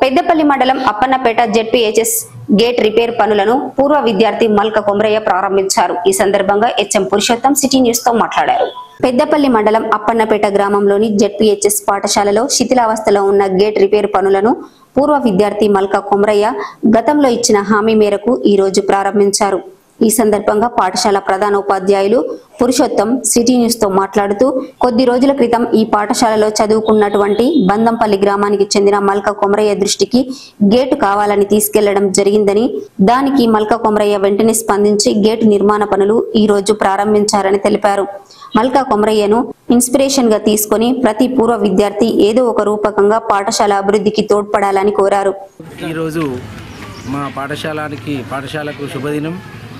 పెద్దపల్లి మండలం Appannapeta ZPHS gate repair పనులను పూర్వ విద్యార్థి మల్క కొమరయ్య ప్రారంభించారు. ఈ సందర్భంగా హెచ్ఎం పురుషోత్తం సిటీ న్యూస్ తో మాట్లాడారు. పెద్దపల్లి మండలం అప్పన్నపేట గ్రామంలోని జెడ్పీహెచ్ఎస్ పాఠశాలలో శిథిలావస్థలో ఉన్న గేట్ రిపేర్ పనులను పూర్వ విద్యార్థి మల్క కొమరయ్య గతంలో ఇచ్చిన హామీ మేరకు ఈ రోజు ప్రారంభించారు. ఈ సందర్భంగా పాఠశాల ప్రధాన ఉపాధ్యాయులు పురుషోత్తం సిటీ న్యూస్ తో మాట్లాడుతూ కొద్ది రోజుల క్రితం ఈ పాఠశాలలో చదువుకున్నటువంటి బందంపల్లి గ్రామానికి చెందిన మల్క కొమరయ్య దృష్టికి గేటు కావాలని తీసుకెళ్లడం జరిగిందని, దానికి మల్క కొమరయ్య వెంటనే స్పందించి గేటు నిర్మాణ పనులు ఈ రోజు ప్రారంభించారని తెలిపారు. మల్క కొమరయ్యను ఇన్స్పిరేషన్ గా తీసుకుని ప్రతి పూర్వ విద్యార్థి ఏదో ఒక రూపకంగా పాఠశాల అభివృద్ధికి తోడ్పడాలని కోరారు. ఈ రోజు మా పాఠశాలకు శుభదినం.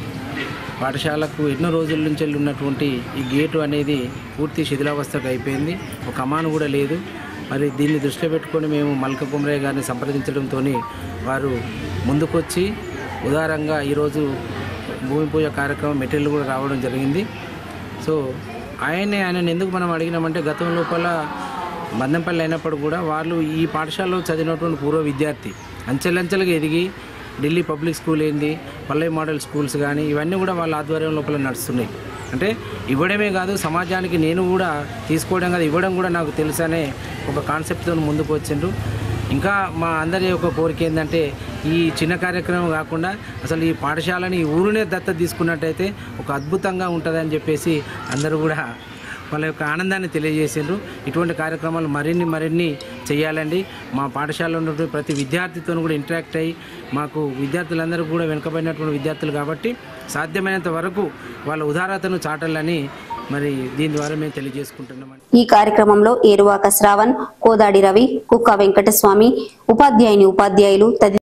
పాఠశాలకు ఎన్నో రోజుల నుంచి ఉన్నటువంటి ఈ గేటు అనేది పూర్తి శిథిలావస్థకు అయిపోయింది. ఒక అమాను కూడా లేదు. మరి దీన్ని దృష్టిలో పెట్టుకొని మేము మల్క కొమరయ్య గారిని సంప్రదించడంతో వారు ముందుకొచ్చి ఉదారంగా ఈరోజు భూమి పూజ కార్యక్రమం మెటీరియల్ కూడా రావడం జరిగింది. సో ఆయన ఎందుకు మనం అడిగినామంటే గతం లోపల బందంపల్లి అయినప్పుడు కూడా వాళ్ళు ఈ పాఠశాలలో చదివినటువంటి పూర్వ విద్యార్థి అంచెలంచెలుగా ఎదిగి ఢిల్లీ పబ్లిక్ స్కూల్ ఏంది, పల్లవి మోడల్ స్కూల్స్ కానీ ఇవన్నీ కూడా వాళ్ళ ఆధ్వర్యం లోపల నడుస్తున్నాయి. అంటే ఇవ్వడమే కాదు, సమాజానికి నేను కూడా తీసుకోవడం కాదు ఇవ్వడం కూడా నాకు తెలుసనే ఒక కాన్సెప్ట్తో ముందుకు వచ్చిండ్రు. ఇంకా మా అందరి యొక్క కోరిక ఏంటంటే ఈ చిన్న కార్యక్రమం కాకుండా అసలు ఈ పాఠశాలని ఈ ఊరునే దత్తత తీసుకున్నట్టయితే ఒక అద్భుతంగా ఉంటుందని చెప్పేసి అందరూ కూడా వాళ్ళ యొక్క ఆనందాన్ని తెలియజేసిండ్రు. ఇటువంటి కార్యక్రమాలు మరిన్ని చేయాలండి. మా పాఠశాలలో ఉన్నటువంటి ప్రతి విద్యార్థితో కూడా ఇంటరాక్ట్ అయ్యి మాకు విద్యార్థులందరూ కూడా వెనుకబడినటువంటి విద్యార్థులు కాబట్టి సాధ్యమైనంత వరకు వాళ్ళ ఉదారతను చాటాలని మరి దీని ద్వారా మేము తెలియజేసుకుంటున్నాం. ఈ కార్యక్రమంలో ఏరువాక శ్రావణ్, కోదాడి రవి, కుక్క వెంకటస్వామి, ఉపాధ్యాయులు